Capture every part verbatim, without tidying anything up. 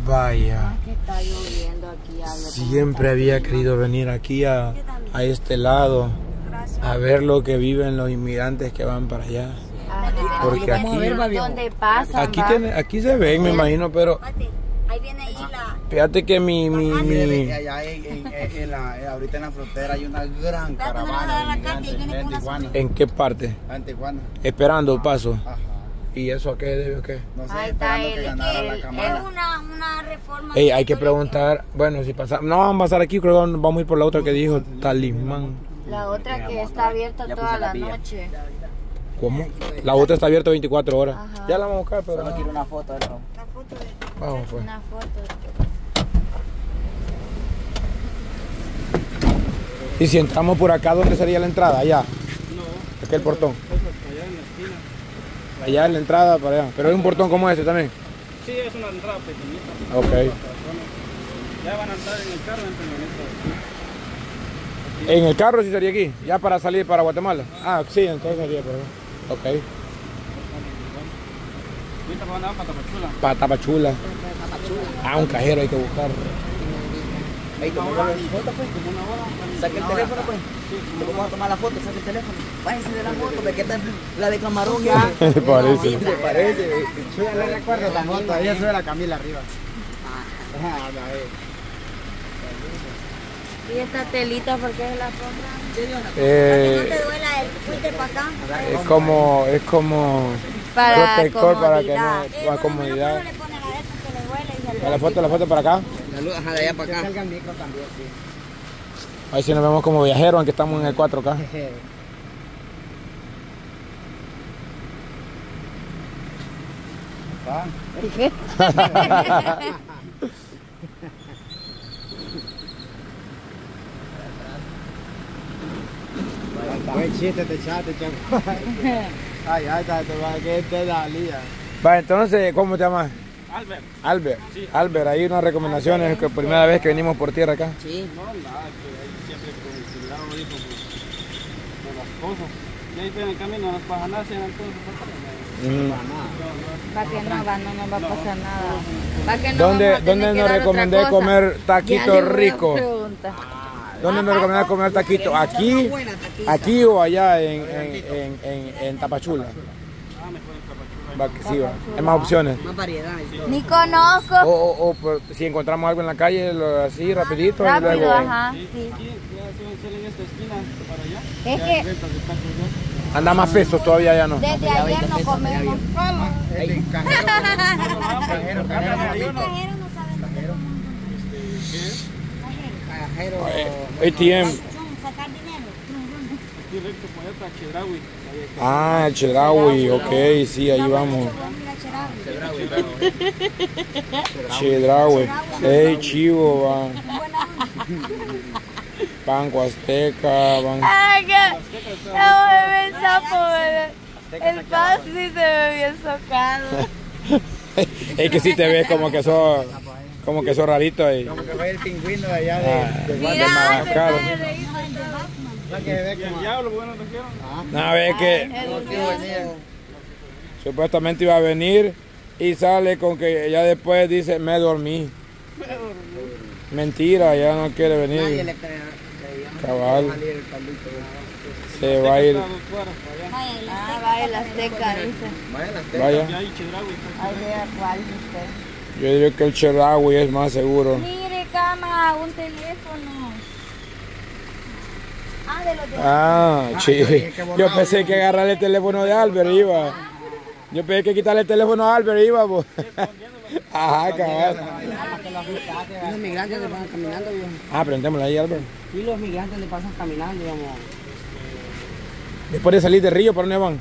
Vaya. Es que está lloviendo aquí. Albert. Siempre había querido venir aquí a, a este lado a ver lo que viven los inmigrantes que van para allá. Ajá. Porque aquí, Vamos a ver, ¿dónde pasan? aquí, tiene, aquí se ven, me imagino, pero Ahí viene ahí la... fíjate que mi... mi, mi Allá en, en, en la, ahorita en la frontera hay una gran caravana de inmigrantes en Tijuana. ¿En qué parte? En Tijuana. Esperando paso. Ajá. ¿Y eso a qué debe o qué? No sé, Ahí está esperando él, que es ganara que la él- Kamala. Es una, una reforma... Ey, hay que preguntar, bueno, si pasamos, no vamos a pasar aquí, creo que vamos a ir por la otra que dijo Talismán. La otra que está abierta toda la noche. ¿Cómo? La otra está abierta veinticuatro horas. Ajá. Ya la vamos a buscar, pero... Solo quiero una foto de eso. La foto de... Vamos pues. Una foto. Y si entramos por acá, ¿dónde sería la entrada? Allá. No. Aquel portón. Allá en la esquina. Allá es la entrada para allá. Pero hay un portón como ese también. Sí, es una entrada pequeñita. Ok. Ya van a entrar en el carro, entran en esta. En el carro sí sería aquí, ya para salir para Guatemala. Ah, sí, entonces sería por acá. Ok. Ahorita van a dar para Tapachula. Para Tapachula. Ah, un cajero hay que buscar. Ahí tomamos la foto, pues. Saque el teléfono, pues. Le vamos a tomar la foto, saque el teléfono. Váyanse de la foto, ve que está la de camarón ya. Me parece. Sí, me parece. Yo ya le recuerdo la foto, ahí sube la Camila arriba. Ah, a ver. ¿Y esta telita por qué la compran? Eh, No te duela el fuiste para acá. es como, es como Para protector para que comodidad. no, Eh, para bueno, comodidad. no le ponen a esto que le duele y se Para la foto, la foto para acá. La luz, ajá, de allá para acá. Salga el micro también, sí. Ahí sí nos vemos como viajeros, aunque estamos en el cuatro K. Buen chiste te echaste, chaval. Ay, ay, te va a que te da lía. Va, entonces, ¿cómo te llamas? Albert. Albert. Albert, hay unas recomendaciones que primera vez que venimos por tierra acá. Sí. No, nada, que ahí siempre con el cuidado ahí con, con las cosas. Y ahí en el camino no nos pasa nada, si eran todos Mm. Va que no va, no nos va a pasar nada. Va que no ¿Dónde, vamos a tener ¿dónde que nos dar otra recomendé cosa. comer Ya taquitos le voy a ricos? preguntar. ¿Dónde me recomendás comer taquitos? ¿Aquí, aquí o allá en, en, en, en, en Tapachula? Va que sí, va. Hay más opciones. Más variedades. Ni conozco. O, o, o por- si encontramos algo en la calle, lo- así rapidito. y Rápido, luego ajá, sí. aquí, ya se sale en esta esquina para allá. Es Ya hay que ventas de tacos ya. anda más pesos todavía, ya no. desde ayer no comemos. Este cajero, cajero, cajero, Cajero no sabe cajero, cajero. A T M. sacar dinero. Directo por allá está Chedraui. Ah, el Chedraui, ok, sí, ahí vamos. Chedraui. Ey, chivo, va. Banco Azteca, van. Ay, que no me ve el sapo, ¿verdad? El pan sí se ve bien socado. Es que sí te ves como que sos, como que sos rarito ahí. Como que fue el pingüino de allá de, Ah. de Mira, Guatemala. se Claro. está reír. Para que ve Y el como- diablo, bueno, no quiero. Nada, ve que El Sí, venía. supuestamente iba a venir y sale con que ya después dice me dormí. Mentira, ya no quiere Nadie venir. le cree. Cabal. Salir el caldito. Se va a ir. Está a dos cuadras para allá. Ah, va el Azteca, dice. Vaya las Y Vaya. ahí Chedraui está. Ay, vea cuál usted. Yo diría que el Chedraui es más seguro. Mire, cama, un teléfono. Ah, de los de... Ah, sí. Yo pensé que agarrarle el teléfono de Albert iba. Yo pensé que quitarle el teléfono a Albert iba, pues. Ajá, cabal. Y los migrantes le pasan caminando, viejo. Ah, preguntémosle ahí, Albert. Y los migrantes le pasan caminando, digamos. Después de salir de Río, ¿para dónde van?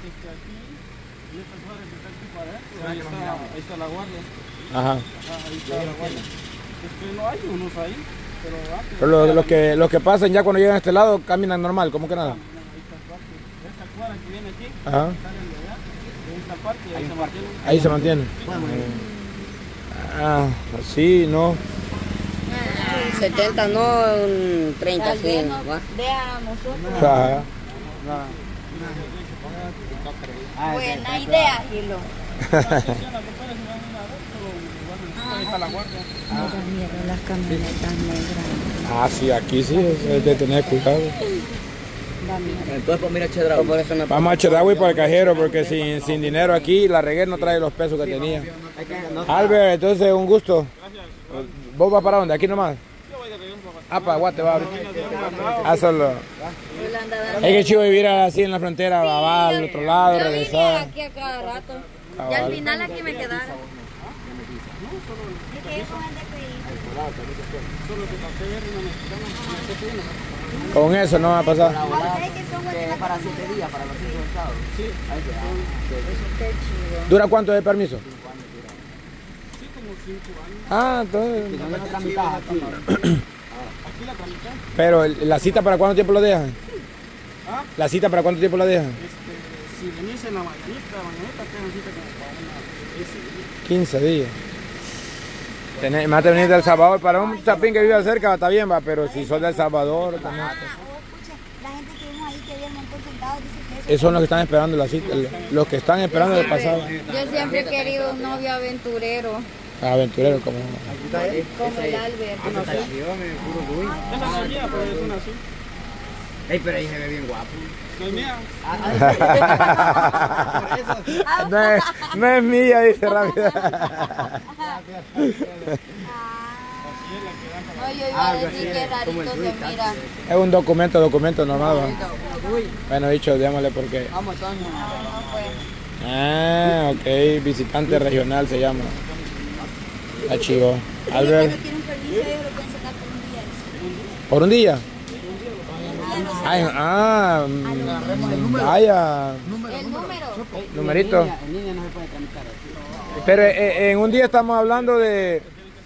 Ahí está, ahí está la guardia. Ajá. Ah, ahí está la guardia. Es que no hay unos ahí, pero antes. Pero los lo que, los que pasan ya cuando llegan a este lado caminan normal, como que nada. Ahí está esta parte. Esta cuadra que viene aquí, Ajá. salen de allá, de esta parte y ahí se mantienen. Ahí se mantiene. Ah, sí, no. setenta, no treinta, Tal sí. vez nos vea a nosotros. Ajá. Buena idea, Gilo. Ahí está la guardia. Me da miedo las camionetas negras. Ah, sí, aquí sí es, es de tener cuidado. Da miedo. Entonces, pues mira, Chedraui. Por eso no Vamos a Chedraui para el cajero porque sin, sin dinero aquí la regué no trae los pesos que tenía. Albert, entonces un gusto. ¿Vos vas para dónde? ¿Aquí nomás? Ah, para Guate va. Ah, solo. Es que chido vivir así en la frontera, va al otro lado, Yo vivía regresar. aquí a cada rato. Y Cabal. al final aquí me quedaron. Es que ellos son de pedir. Con eso no va a pasar. Ustedes que son Que es para siete días, para los cinco estados. Sí. Ahí se da. ¿Dura cuánto de permiso? Sí, como cinco años. Ah, entonces. No me tramitas aquí. Aquí la tramité. Pero la cita para cuánto tiempo lo dejan? ¿Ah? ¿La cita para cuánto tiempo la dejan? Este, si venís en la mañanita, la mañanita te dan cita como para una ese día. quince días. Tenés, más te venís de El Salvador, para un chapín que vive cerca está bien, va, pero si sos de El Salvador, también. Ah, oh, escuche, la gente que vimos ahí que había un montón sentados dice que eso. Esos son los que están esperando la cita, los que están esperando el pasado. Yo siempre he querido un novio aventurero, Aventurero como. como el Albert. Esa es la mía, pero es una así. Ey, pero ahí se ve bien guapo. No es mía. No es, no es mía, dice rápido. No, yo iba a decir que rarito se mira. Es un documento, documento normal. ¿Va? Bueno, dicho, démosle porque. Vamos, Toño. No, pues. Ah, ok, visitante regional se llama. Está chivo. Albert, Ellos tienen permiso, ellos lo pueden sacar por un día. ¿por un día? Ay, ah, mm, vaya, El número. numerito. En línea no se puede tramitar aquí. Pero eh, en un día estamos hablando de.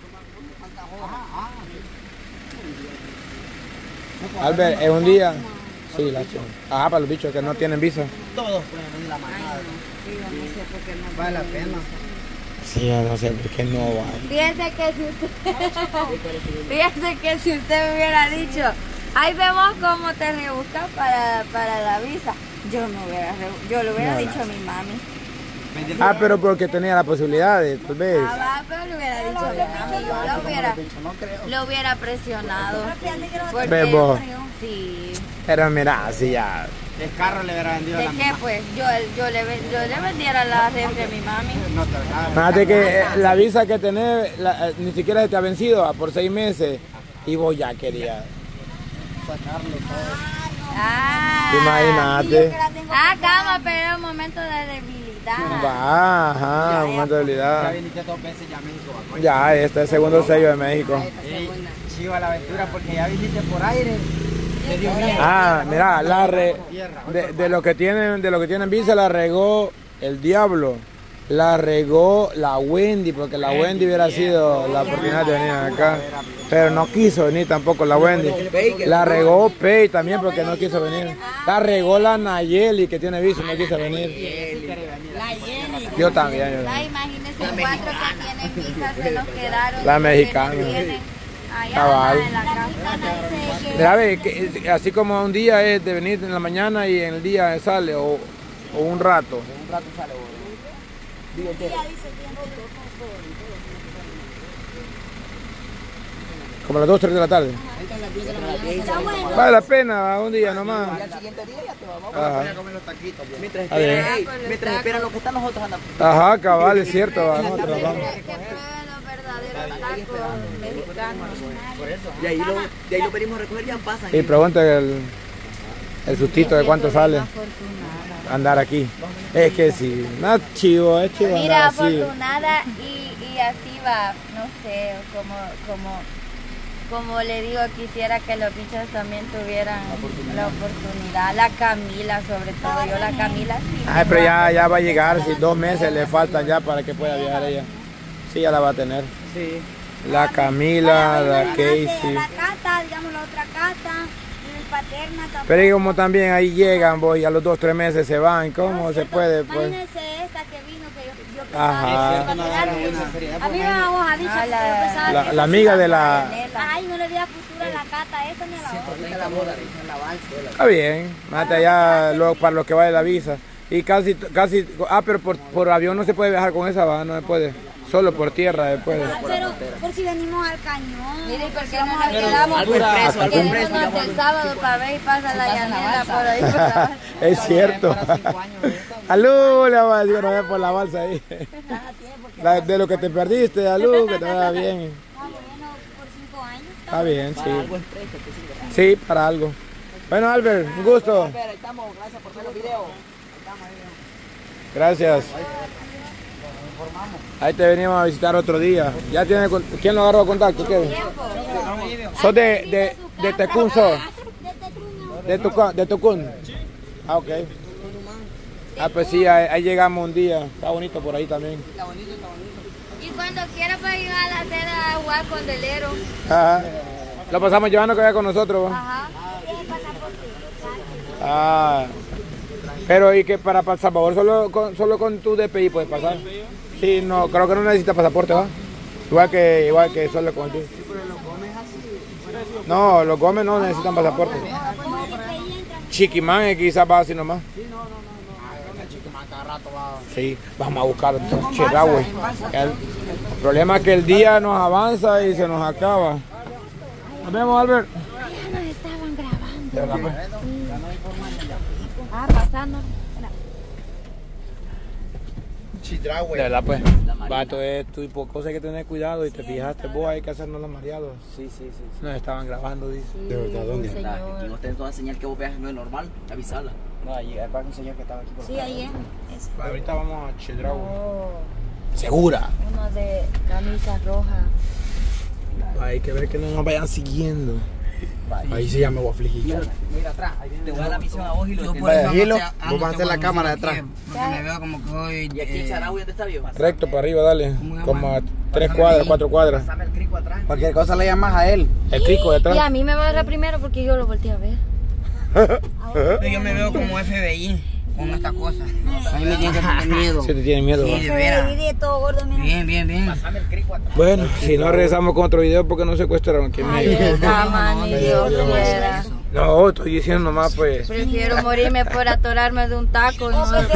Albert, en un día. Sí, la chiva. Ajá, para los bichos que no tienen visa. Todos pueden venir la manada. Vale la pena. Sí, yo no sé por qué no va. Fíjense que si usted, fíjense que si usted me hubiera dicho, ahí vemos cómo te rebuscas para, para la visa, yo no hubiera, re- yo le hubiera No, dicho a mi mami. Ah, pero porque tenía la posibilidad de, tal vez. Ah, va, pero le hubiera dicho a mi mami, yo lo hubiera, lo hubiera presionado. Porque, Bebo. sí. Pero mira, así ya. El carro le hubiera vendido ¿De la qué pues? Yo, yo, le, ven- yo le vendiera la refri a mi mami. No te regala. Fíjate que eh, la visa que tenés la- eh, ni siquiera se te ha vencido ah, por seis meses y vos ya querías. Ah, Imagínate. ah, calma, pero era un momento de debilidad. Va, ajá, un momento de Ya habilidad. viniste dos veces ya a México. ¿va? Ya, este es el segundo sello de México. Ey, chiva la aventura porque ya viniste por aire. Te dio miedo. Ah, mira, la re, de, de lo que tienen, de lo que tienen visa la regó el diablo. La regó la Wendy, porque la Wendy hubiera sido la oportunidad de venir acá. Pero no quiso venir tampoco la Wendy. La regó Pei también porque no quiso venir. La regó la Nayeli que tiene visa y no quiso venir. Yo también. yo Ah, también. imagínense cuatro que tienen visa, se nos quedaron. La los que mexicana. no tienen. Allá Cabal. en la casa. Mira, ve, que, así como un día es de venir en la mañana y en el día sale, o, o un rato. Un rato sale, boludo. Día entero. Como a las dos, tres de la tarde. Vale la pena, un día nomás. Y al siguiente día ya te vamos Ajá. a comer los taquitos. Mientras Está bien. esperan, ey, mientras esperan los que están nosotros andamos. Ajá, cabal, es cierto. va, nosotros Que vamos. prueben los verdaderos tacos mexicanos. Por eso. De ahí lo, de ahí lo venimos a recoger y ya pasan. Y pregunta el, el sustito de cuánto sale andar aquí. Es que sí, más chivo, es chivo Mira, andar así. afortunada y, y así va, no sé, como, como, como le digo, quisiera que los bichos también tuvieran la oportunidad. La Camila, sobre todo, yo la Camila sí. Ay, pero ya, ya va a llegar, si dos meses le faltan ya para que pueda viajar ella. Sí, ya la va a tener. Sí. La Camila, la Imagínate, Casey. La Cata, digamos la otra Cata, el Paterna tampoco. Pero y como también ahí llegan, voy, a los dos, tres meses se van, ¿cómo se puede? Pues? Imagínense esta que vino, que yo, yo Ajá. pensaba que iba a quedarme. A mí me vamos a dicho Ah, que yo la- pensaba La, que la amiga de la... ay, no le di a futuro a la Cata esta ni a la otra. La boda, dicen la balsa. Está bien, mate allá luego para lo que vale la visa. Y casi, casi, ah, pero por, por avión no se puede viajar con esa, va, no se puede. solo por tierra después. Pero por si venimos al cañón. Mire, ¿por qué no nos quedamos? algo expreso, algo Quedémonos expreso, digamos. hasta el sábado para ver y pasa la llanera por ahí. Por la balsa. Es cierto. Alú, le voy a decir que no ve por la balsa ahí. La- de lo que te perdiste, Alú, que te vaya bien. Ah, bueno, por cinco años. Está bien, Para algo sí. expreso, que sirva. Sí, para algo. Bueno, Albert, un gusto. Pero ahí estamos, gracias por ver los videos. Ahí estamos, ahí. Gracias. Ahí te venimos a visitar otro día. Ya tiene, con- ¿quién lo agarró a contacto? ¿Qué? ¿Sos de, de, de Tecún, sos? ¿De Tucún? ¿De Tucún? Ah, ok. Ah, pues sí, ahí, ahí llegamos un día. Está bonito por ahí también. Y cuando quiera para ir a la cena a jugar con Delero. Ajá. Lo pasamos llevando que vaya con nosotros. ¿va? Ajá. Ah. Pero y que para El Salvador solo con, solo con tu D P I puedes pasar. Sí, no, creo que no necesitas pasaporte, ¿va? Igual que igual que solo con tu. No, los Gómez no necesitan pasaporte. Chiquimán eh, quizás va así nomás. Sí, vamos a buscar Chedraui. El problema es que el día nos avanza y se nos acaba. Nos vemos, Albert. Ya nos estaban grabando. De verdad, pues. Ah, pasando. De verdad, pues. Va, entonces tú por cosas hay que tener cuidado y te fijaste, vos hay que hacernos los mareados. Sí, sí, sí. Nos estaban grabando, dice. Sí, De verdad, ¿dónde? señor. Aquí no te toda señal que vos veas no es normal, avisarla. No, allí hay un señor que estaba aquí por Sí, ahí es. Ese. Va, ahorita vamos a Chedraui. Oh, ¿Segura? uno de camisa roja. Hay que ver que no nos vayan siguiendo. Ahí sí ya me voy a afligir. Mira atrás, te voy a dar la misión a vos y lo Yo por eso Gilo, ando te- vos ando vas a hacer la te cámara aquí, detrás. Porque me veo como que voy. Y aquí en eh, Sarawi, ¿dónde está vivo? Recto para arriba, dale. Muy Como a amable. tres Pásame cuadras, ahí. cuatro cuadras. Pásame el crico atrás. Cualquier cosa le llamas a él. El crico Y a detrás. mí me va a agarrar primero porque yo lo volteé a ver. Yo me veo como F B I con esta cosa. A mí me tiene que tener miedo. Si te tiene miedo, Sí, va. de veras. de todo gordo, mira. Bien, bien, bien. Pásame el crico atrás. Bueno, si no regresamos con otro video porque nos secuestraron aquí en Ay, medio. esta man, ni Dios quiera. No, estoy diciendo nomás pues. Prefiero morirme por atorarme de un taco y no de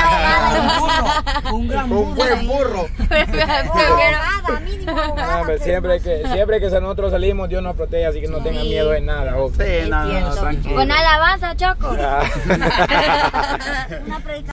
Un gran Un buen burro. Prefiero. Abogada, mínimo Ah, abogada. hombre, siempre que siempre que nosotros salimos, Dios nos protege, así que no tengan miedo de nada. ok. Es cierto. Con alabanza, Choco. Ah. Una predicación.